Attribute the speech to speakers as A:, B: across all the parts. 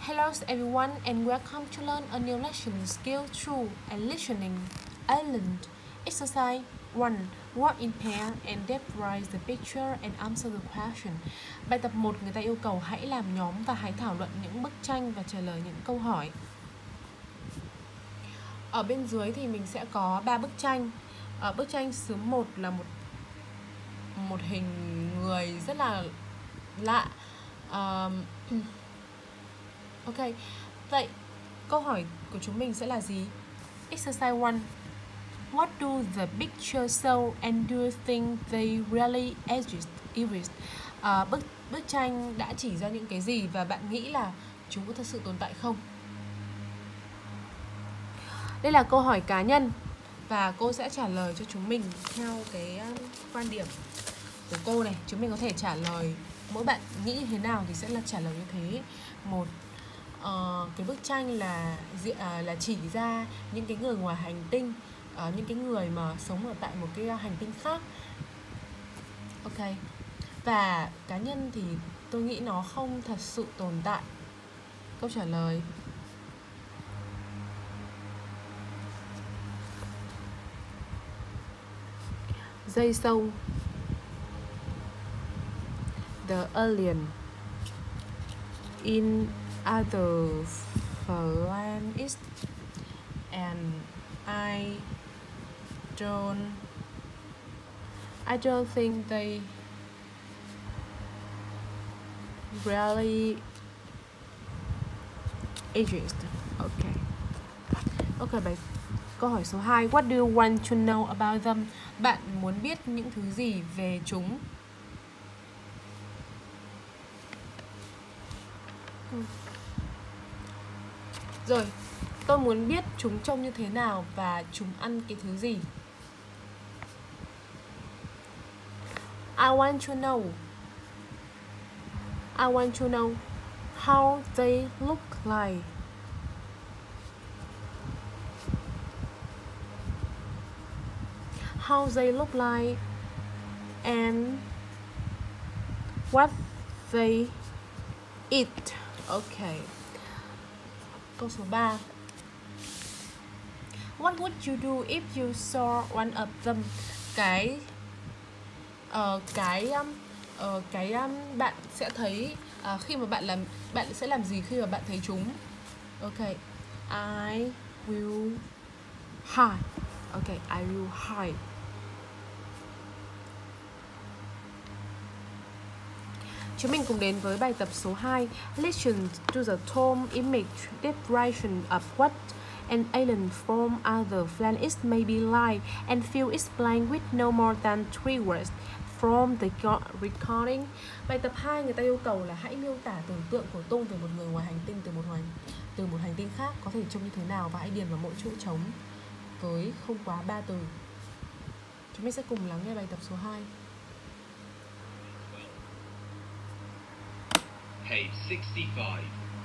A: Hello everyone and welcome to learn a new lesson skill through and listening. Island exercise 1. Walk in pair and devise the picture and answer the question. Bài tập 1 người ta yêu cầu hãy làm nhóm và hãy thảo luận những bức tranh và trả lời những câu hỏi. Ở bên dưới thì mình sẽ có 3 bức tranh. Ở bức tranh số 1 là một hình người rất là lạ. Ok, vậy câu hỏi của chúng mình sẽ là gì? Exercise 1. What do the picture show and do you think they really exist? Bức tranh đã chỉ ra những cái gì và bạn nghĩ là chúng có thật sự tồn tại không? Đây là câu hỏi cá nhân và cô sẽ trả lời cho chúng mình theo cái quan điểm của cô này. Chúng mình có thể trả lời, mỗi bạn nghĩ như thế nào thì sẽ là trả lời như thế. Cái bức tranh là chỉ ra những cái người ngoài hành tinh, những cái người mà sống ở tại một cái hành tinh khác. Ok. Và cá nhân thì tôi nghĩ nó không thật sự tồn tại. Câu trả lời dây sâu. The alien in other planets and I don't think they really exist. Ok, câu hỏi số 2. What do you want to know about them? Bạn muốn biết những thứ gì về chúng? Rồi, tôi muốn biết chúng trông như thế nào và chúng ăn cái thứ gì. I want to know how they look like. How they look like and what they eat. Ok. Câu số 3. What would you do if you saw one of them? Bạn sẽ thấy khi mà bạn sẽ làm gì khi mà bạn thấy chúng? Ok. I will hide. Ok, I will hide. Chúng mình cùng đến với bài tập số 2. Listen to the tone image description of what an alien from other planets may be like and fill explain with no more than 3 words from the recording. Bài tập 2 người ta yêu cầu là hãy miêu tả tưởng tượng của Tung về một người ngoài hành tinh từ một hành tinh khác có thể trông như thế nào và hãy điền vào mỗi chỗ trống với không quá 3 từ. Chúng mình sẽ cùng lắng nghe bài tập số 2.
B: Page 65.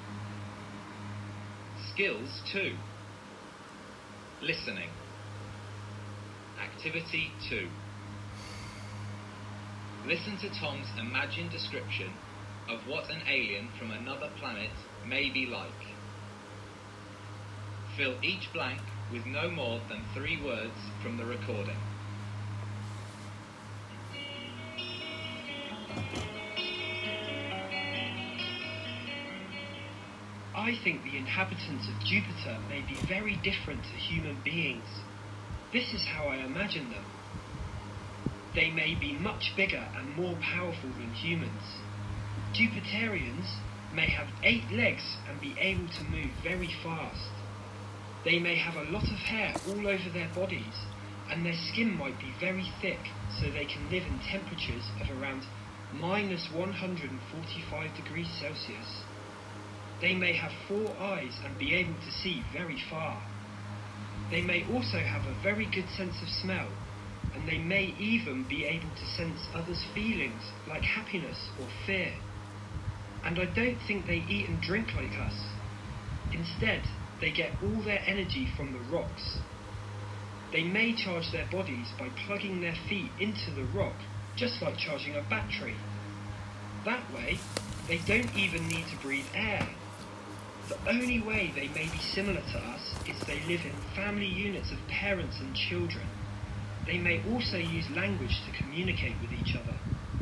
B: Skills 2. Listening. Activity 2. Listen to Tom's imagined description of what an alien from another planet may be like. Fill each blank with no more than 3 words from the recording.
C: I think the inhabitants of Jupiter may be very different to human beings. This is how I imagine them. They may be much bigger and more powerful than humans. Jupiterians may have 8 legs and be able to move very fast. They may have a lot of hair all over their bodies, and their skin might be very thick, so they can live in temperatures of around -145 degrees Celsius. They may have 4 eyes and be able to see very far. They may also have a very good sense of smell, and they may even be able to sense others' feelings like happiness or fear. And I don't think they eat and drink like us. Instead, they get all their energy from the rocks. They may charge their bodies by plugging their feet into the rock, just like charging a battery. That way, they don't even need to breathe air. The only way they may be similar to us is they live in family units of parents and children. They may also use language to communicate with each other.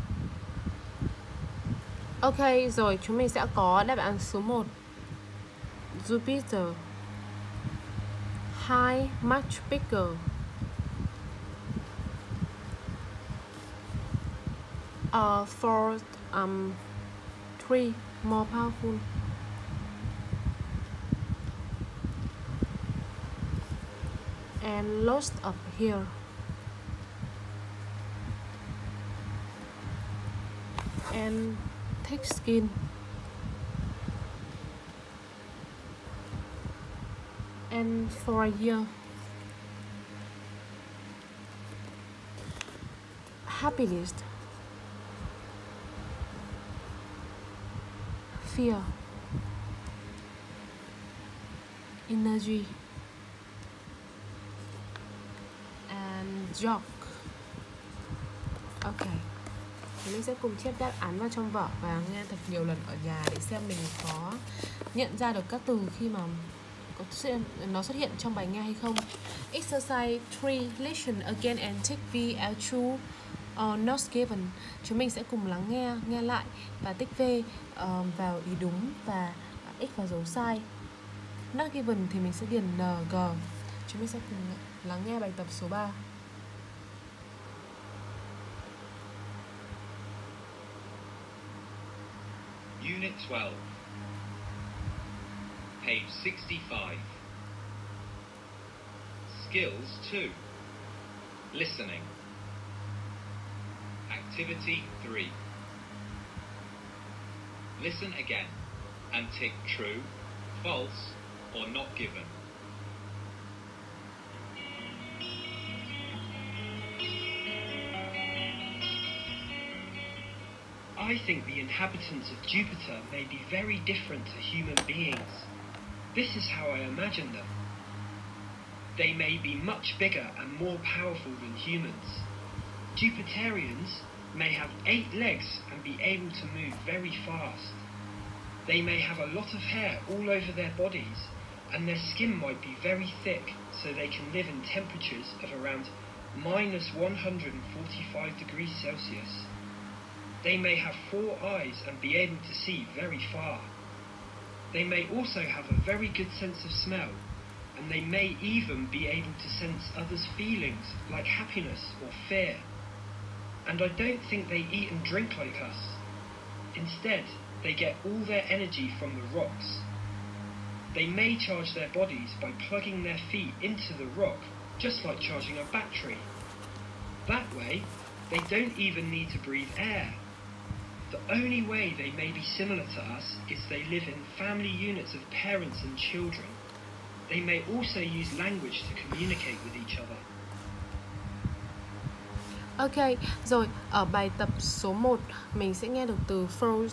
A: Ok, rồi chúng mình sẽ có đáp án số 1. Jupiter. High, much bigger. For 3, more powerful. And lost up here. And thick skin. And for a year. Happiness. Fear. Energy. And joke. Ok. Thì mình sẽ cùng chép đáp án vào trong vở và nghe thật nhiều lần ở nhà để xem mình có nhận ra được các từ khi mà nó xuất hiện trong bài nghe hay không. Exercise 3. Listen again and take V as true or not given. Chúng mình sẽ cùng lắng nghe lại và tích V vào ý đúng và X vào dấu sai. Not given thì mình sẽ điền NG. Chúng mình sẽ cùng lắng nghe bài tập số 3.
B: Unit 12, page 65. Skills 2. Listening. Activity 3. Listen again and tick true, false, or not given.
C: I think the inhabitants of Jupiter may be very different to human beings. This is how I imagine them. They may be much bigger and more powerful than humans. Jupiterians may have 8 legs and be able to move very fast. They may have a lot of hair all over their bodies, and their skin might be very thick, so they can live in temperatures of around minus 145 degrees Celsius. They may have 4 eyes and be able to see very far. They may also have a very good sense of smell, and they may even be able to sense others' feelings like happiness or fear. And I don't think they eat and drink like us. Instead, they get all their energy from the rocks. They may charge their bodies by plugging their feet into the rock, just like charging a battery. That way, they don't even need to breathe air. The only way they may be similar to us is they live in family units of parents and children. They may also use language to communicate with each other.
A: Ok, rồi ở bài tập số 1 mình sẽ nghe được từ first.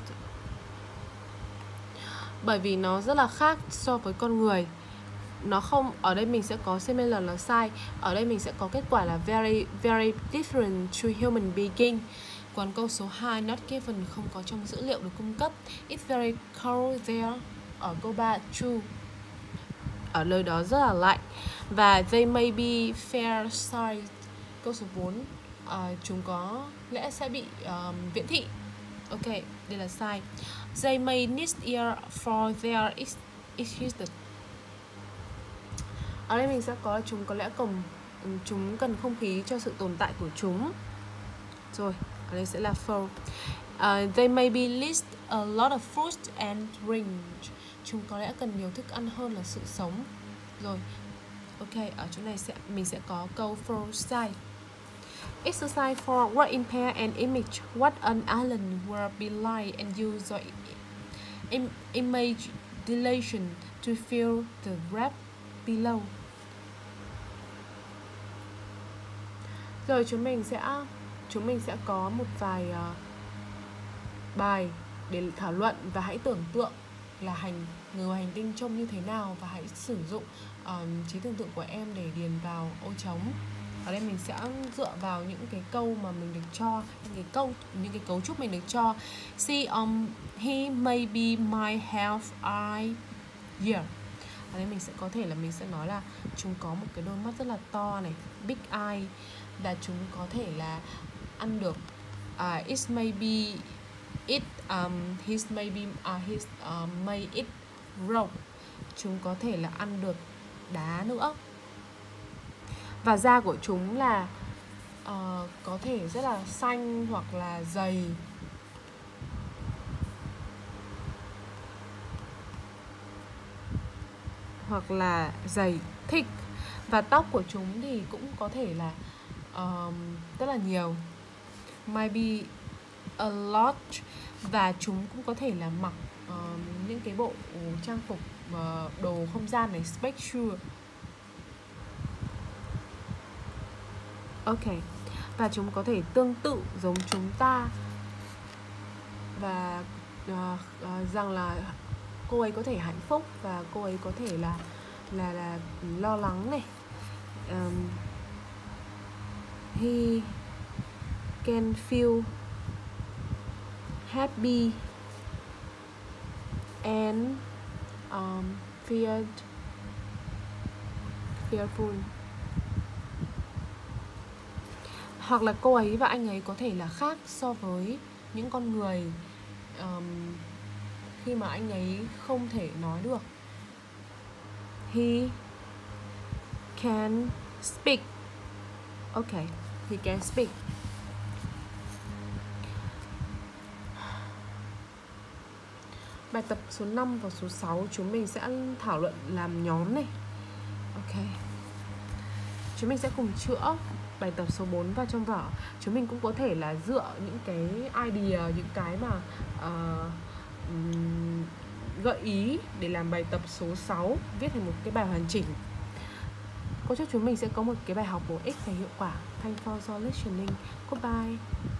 A: Bởi vì nó rất là khác so với con người. Nó không, ở đây mình sẽ có similar là sai. Ở đây mình sẽ có kết quả là very different to human being. Còn câu số 2 not given không có trong dữ liệu được cung cấp. It's very cold there. Ở câu 3 true. Ở nơi đó rất là lạnh. Và they may be fair size. Câu số 4 chúng có lẽ sẽ bị viễn thị. Ok, đây là sai. They may need air for their existence. Ở đây mình sẽ có chúng có lẽ chúng cần không khí cho sự tồn tại của chúng. Rồi, ở đây sẽ là for. They may be list a lot of food and drink. Chúng có lẽ cần nhiều thức ăn hơn là sự sống. Rồi, ok, ở chỗ này mình sẽ có câu for sai. Exercise for word in pair and image. What an island will be like and use the image dilation to fill the gap below. Rồi chúng mình sẽ có một vài bài để thảo luận và hãy tưởng tượng là người ngoài hành tinh trông như thế nào và hãy sử dụng trí tưởng tượng của em để điền vào ô trống. Ở đây mình sẽ dựa vào những cái câu mà mình được cho, những cái cấu trúc mình được cho. See, he may be my half eye. year. Ở đây mình sẽ có thể là mình sẽ nói là chúng có một cái đôi mắt rất là to này, big eye, và chúng có thể là ăn được it may be it his may eat rock. Chúng có thể là ăn được đá nữa. Và da của chúng là có thể rất là xanh hoặc là dày. Hoặc là dày, thick. Và tóc của chúng thì cũng có thể là rất là nhiều, maybe a lot. Và chúng cũng có thể là mặc những cái bộ trang phục đồ không gian này, spectral. Ok. Và chúng có thể tương tự giống chúng ta. Và rằng là cô ấy có thể hạnh phúc và cô ấy có thể là lo lắng này. He can feel happy and fearful. Hoặc là cô ấy và anh ấy có thể là khác so với những con người khi mà anh ấy không thể nói được. He can speak. Ok, he can speak. Bài tập số 5 và số 6 chúng mình sẽ thảo luận làm nhóm này. Ok. Chúng mình sẽ cùng chữa bài tập số 4 vào trong vở. Chúng mình cũng có thể là dựa những cái idea, những cái mà gợi ý để làm bài tập số 6 viết thành một cái bài hoàn chỉnh. Cô chúc chúng mình sẽ có một cái bài học bổ ích và hiệu quả. Thank you for listening. Goodbye.